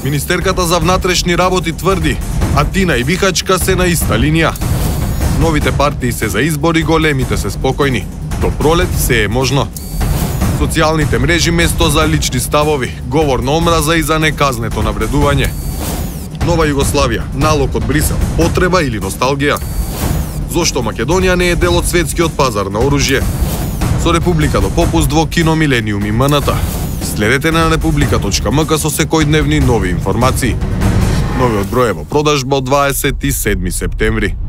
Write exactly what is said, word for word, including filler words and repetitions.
Министерката за внатрешни работи тврди, Атина и Бихачка се на иста линија. Новите партии се за избори, големите се спокојни. До пролет се е можно. Социјалните мрежи место за лични ставови, говор на омраза и за неказнето навредување. Нова Југославија, налог од Брисел, потреба или носталгија? Зошто Македонија не е дел од светскиот пазар на оружје? Со Република до попуст во Кино Милениум и МНТ. Следете на република точка ем ка со секојдневни нови информации. Новиот број е во продажба од дваесет и седми септември.